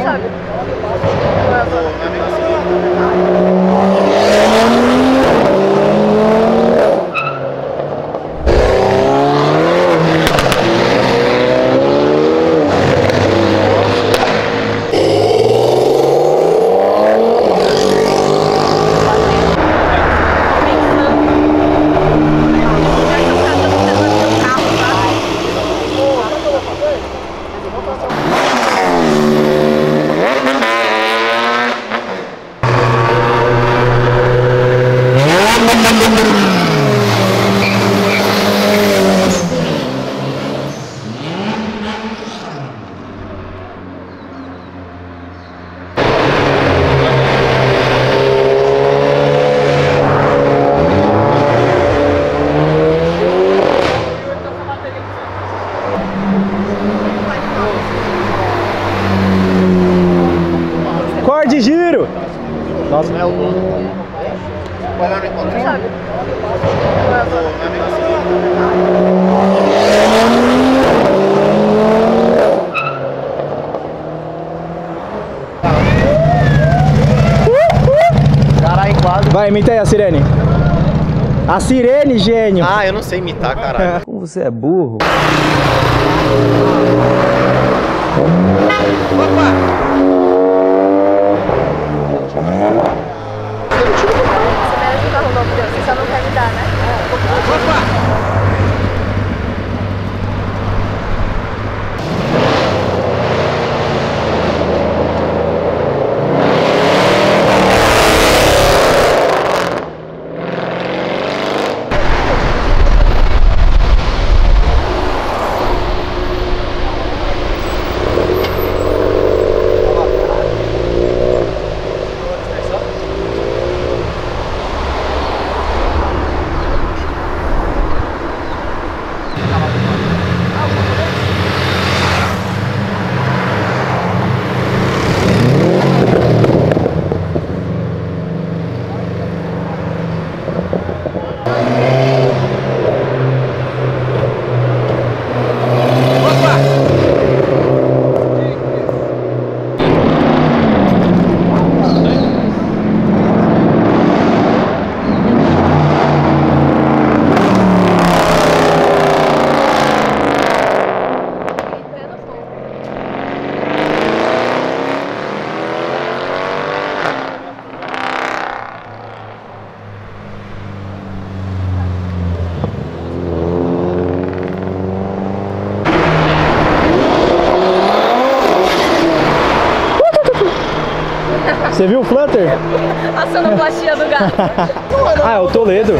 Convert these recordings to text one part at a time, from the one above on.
sabe? Corte giro! Nossa, não é o bom. Vai lá no encontro. Sabe? Caralho, quase. Vai, imita aí a sirene. A sirene, gênio. Ah, eu não sei imitar, caralho. Como você é burro. Você merece o carro novo, você só não quer me dar, né? Você viu o Flutter? A sonoplastia do gato. Ah, é o Toledo.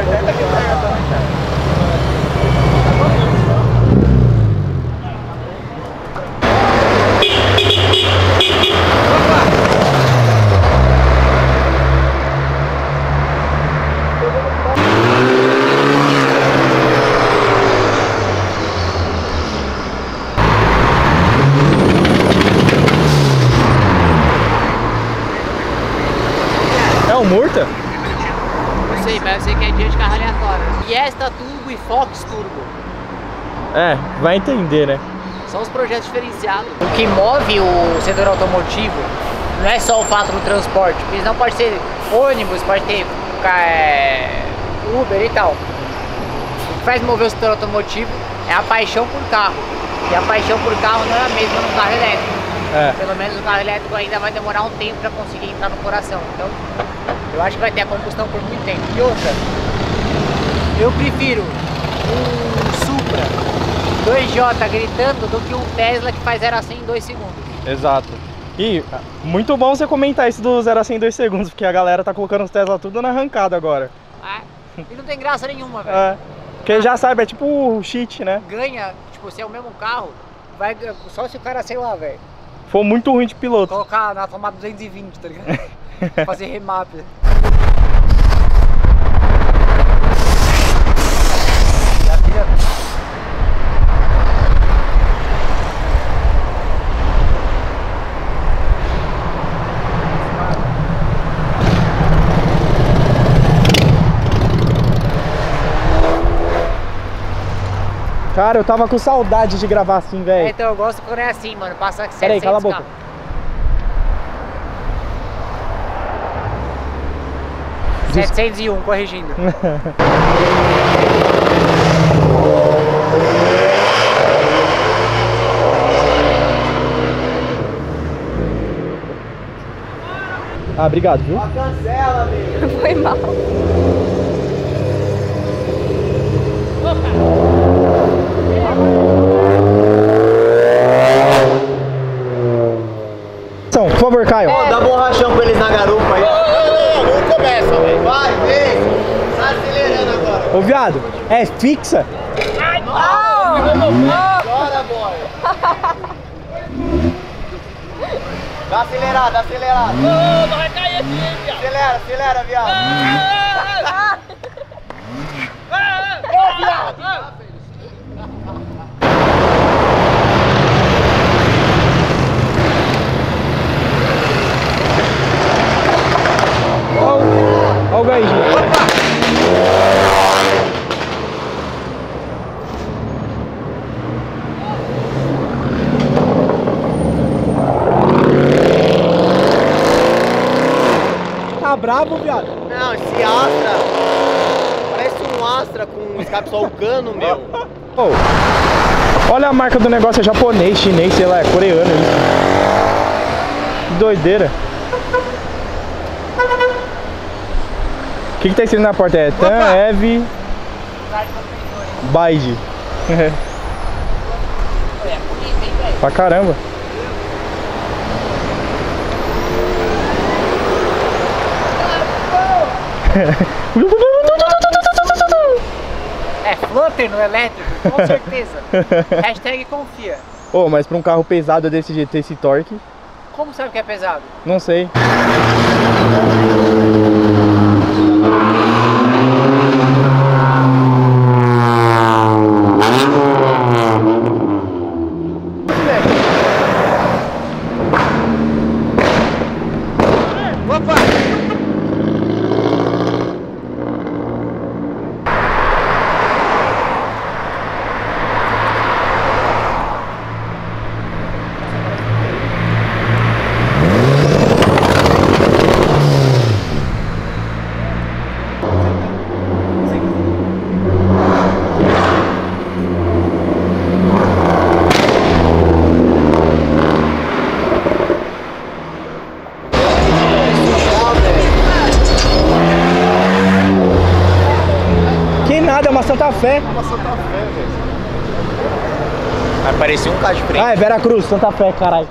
É o Murta? Não sei, mas eu sei que é dia de carro aleatório. Fiesta Turbo e Fox Turbo. É, vai entender, né? São os projetos diferenciados. O que move o setor automotivo não é só o fato do transporte, porque não pode ser ônibus, pode ter Uber e tal. O que faz mover o setor automotivo é a paixão por carro. E a paixão por carro não é a mesma no carro elétrico. É. Pelo menos o carro elétrico ainda vai demorar um tempo para conseguir entrar no coração. Então, eu acho que vai ter a combustão por muito tempo. E outra, eu prefiro um Supra 2J gritando do que um Tesla que faz 0 a 100 em 2 segundos. Exato. E muito bom você comentar isso do 0 a 100 em 2 segundos, porque a galera tá colocando os Tesla tudo na arrancada agora. E não tem graça nenhuma, velho. É. Porque já sabe, é tipo o cheat, né? Ganha, tipo, se é o mesmo carro, vai só se o cara, sei lá, velho, Foi muito ruim de piloto. colocar na tomada 220, tá ligado? Fazer remap. Cara, eu tava com saudade de gravar assim, velho. Então eu gosto quando é assim, mano. Passa 700 Peraí, cala a boca. carros. 701, corrigindo. Ah, obrigado, viu? Cancela, amigo. Foi mal. Por favor, Caio. Dá borrachão pra eles na garupa aí. Não começa, velho. Vai, vem. Tá acelerando agora. Ô, viado, é fixa? Bora, boy. Dá acelerada, dá acelerada. Não vai cair aqui, hein, viado. Acelera, acelera, viado. Ô, viado. Olha o gás. Tá brabo, viado? Não, esse Astra parece um Astra com um escape só o cano, meu. Oh, olha a marca do negócio, é japonês, chinês, sei lá, é coreano isso. Que doideira. O que tá escrito na porta? É Tan, Ev, Baide. Pra caramba. É Flutter no elétrico, com certeza. Hashtag confia. Oh, mas pra um carro pesado desse jeito, ter esse torque, Como sabe que é pesado? não sei. Opa! É uma Santa Fé. Uma Santa Fé, velho. Vai parecer um carro de frente. Ah, é Vera Cruz, Santa Fé, caralho.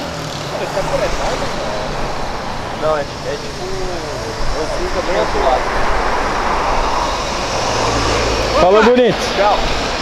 Não, é tipo um Fusca bem azulado. Falou, bonito. Tchau.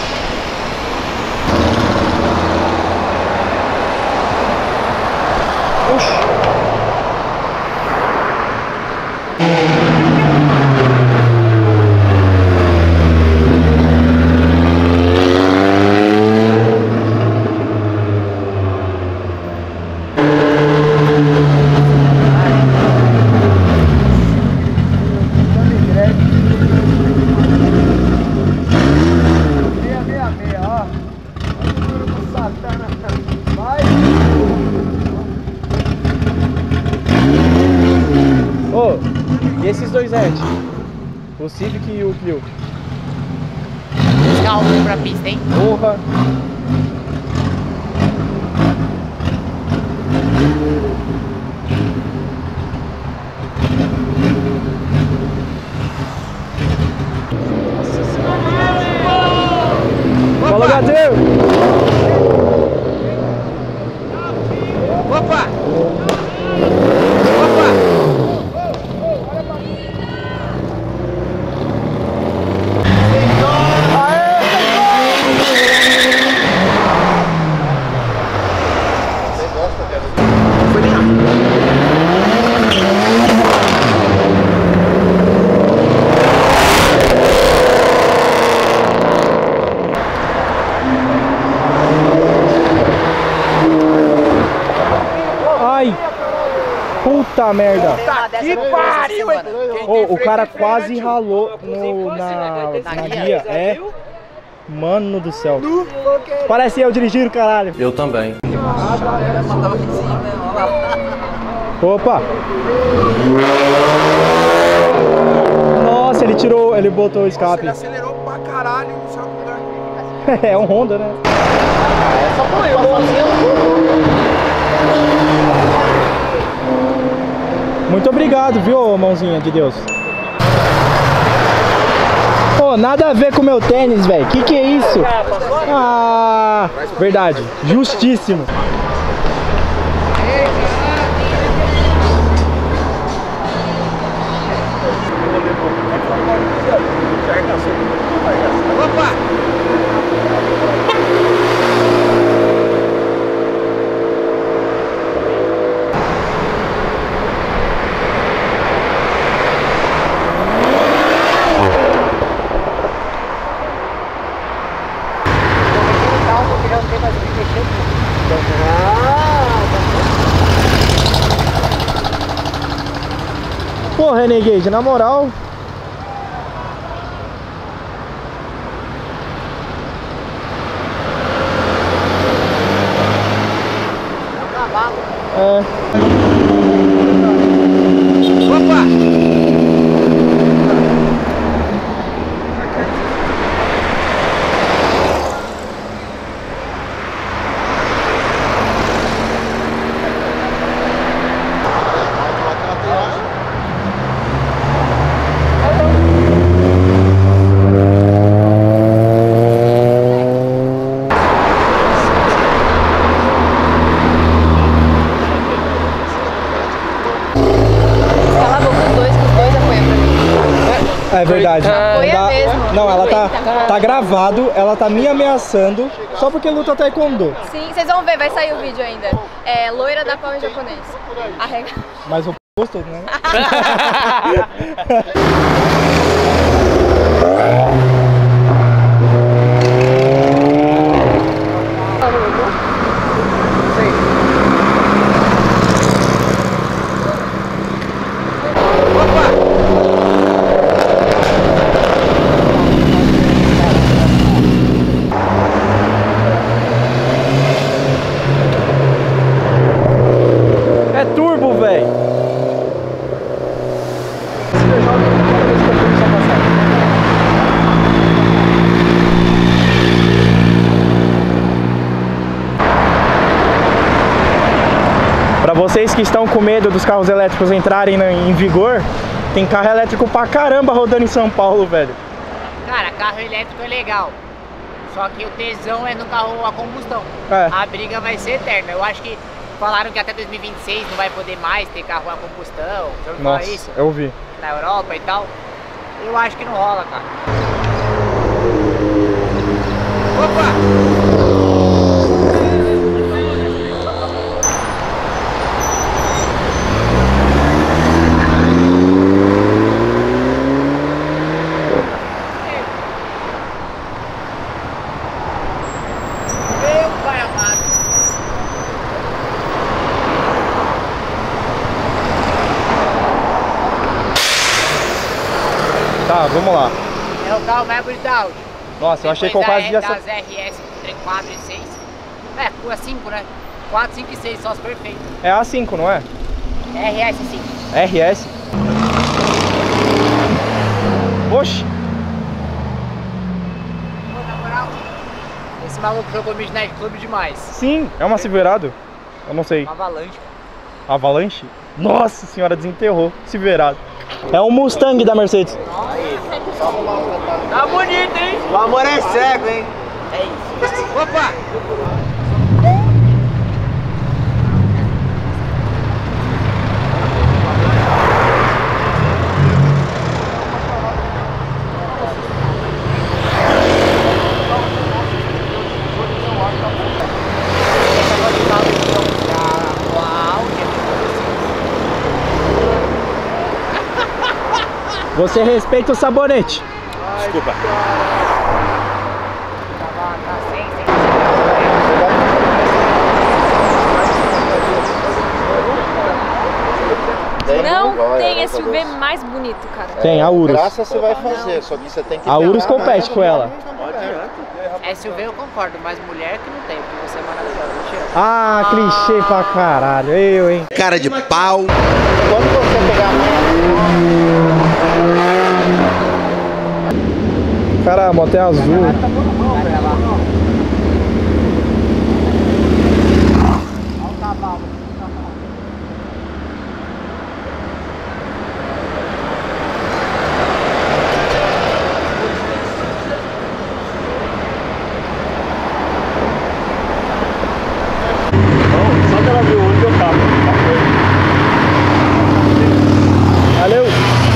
E esses dois hatch? O Civic e o Clio? Os carros vão pra pista, hein? Porra! Fala, Gadeu! Opa! Puta merda! Que pariu, hein? Oh, o cara quase ralou na guia. É. Mano do céu. Parece eu dirigindo, caralho. Eu também. Opa! ele tirou, ele botou o escape. Ele acelerou pra caralho e não saiu do lugar. É um Honda, né? É só por eu sozinho. Muito obrigado, viu, mãozinha de Deus? Pô, nada a ver com o meu tênis, velho. Que é isso? Ah, verdade. Justíssimo. Opa! Pô, Renegade, na moral. É. Opa! Cala a boca os dois, que os dois apoiam pra mim. É verdade. Apoia mesmo. Não, ela tá gravado, ela tá me ameaçando só porque luta taekwondo. Sim, vocês vão ver, vai sair o vídeo ainda. É loira da pau em japonês. Arrega. Mas o posto, né? É turbo, velho. Pra vocês que estão com medo dos carros elétricos entrarem em vigor, tem carro elétrico pra caramba rodando em São Paulo, velho. Cara, carro elétrico é legal. Só que o tesão é no carro a combustão. É. A briga vai ser eterna. Eu acho que falaram que até 2026 não vai poder mais ter carro a combustão. Você ouviu falar Nossa, isso? eu vi. Na Europa e tal. Eu acho que não rola, cara. Meu pai amado. Tá, vamos lá. É o carro mais bonito da Audi. Nossa, eu achei que eu Depois quase ia das ser... RS 4 e 6. É, a 5, né? 4, 5 e 6, só os perfeitos. É a 5, não é? RS 5. RS. Oxi. Pô, na moral, esse maluco jogou Midnight Club demais. Sim, é uma Silverado? Eu não sei. Uma avalanche. Avalanche? Nossa senhora, desenterrou. Silverado. É um Mustang da Mercedes. Tá bonito, hein? O amor é cego, hein? É isso. Opa! Você respeita o sabonete. Desculpa. Não tem SUV mais bonito, cara. Tem, a Urus. Graça você vai fazer, só que você tem que... A Urus compete com ela. SUV eu concordo, mas mulher que não tem, porque você é maravilhosa. Te amo. Ah, clichê pra caralho. Eu, hein? Cara de pau. Quando você pegar a Cara, a moto é azul. Só que ela viu onde eu tava. Valeu!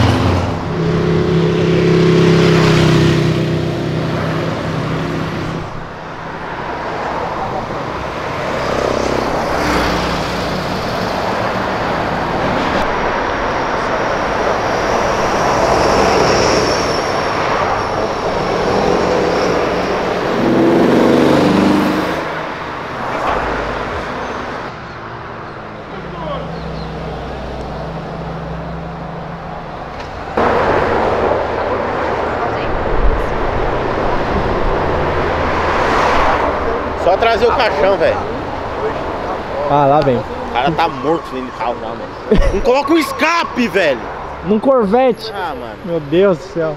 Só trazer o caixão, velho. Ah, lá vem. O cara tá morto dentro do carro já, mano. Não coloca um escape, velho. Num Corvette. Ah, mano. Meu Deus do céu.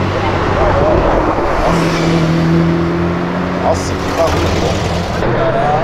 Nossa, que bagulho bom.